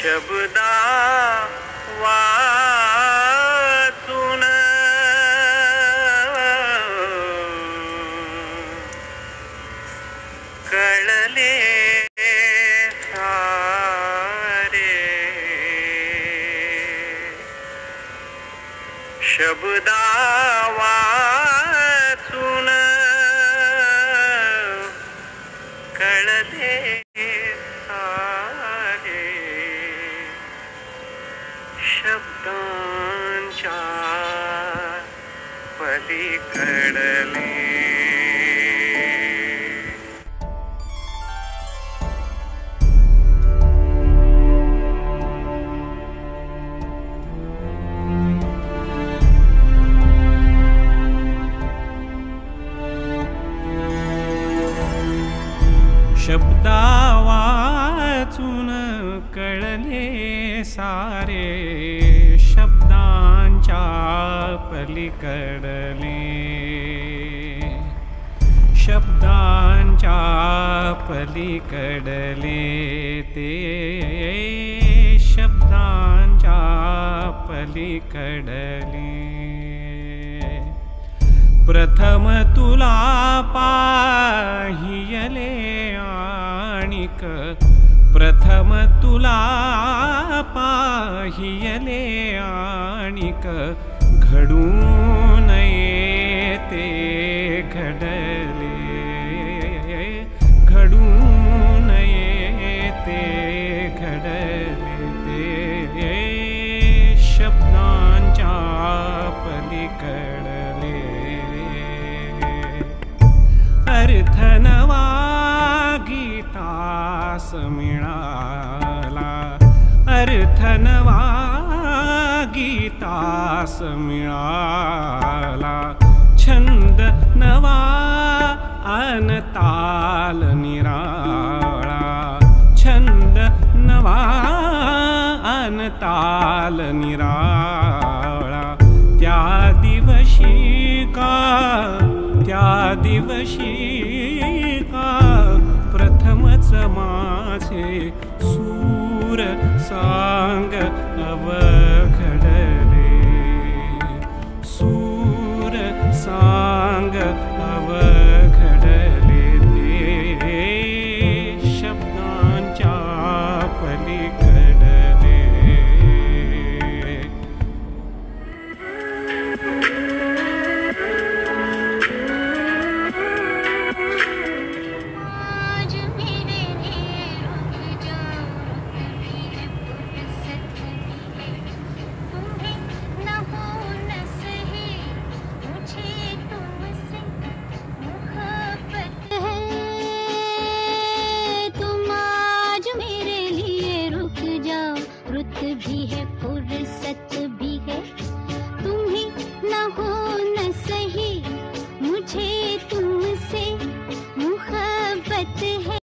शब्दा वाचून कळले सारे शब्दा वाचून कळले सारे शब्दांच्या पलीकडले शब्दा वाचून कळले सारे शब्दांच्या पलीकडले शब्दांच्या पलीकडले ते शब्दांच्या पलीकडले प्रथम तुला पाहियले आणिक प्रथम तुला पाहियले आणिक घडून येते घडले घडून येते घडले ते शब्दांच्या पलीकडले अर्थ नवा गीतास मिळाला अर्थ नवा गीतास मिळाला छंद नवा अन ताल निराळा छंद नवा अन ताल निराळा त्या दिवशी का प्रथमच माझे सूर सांग अवघडले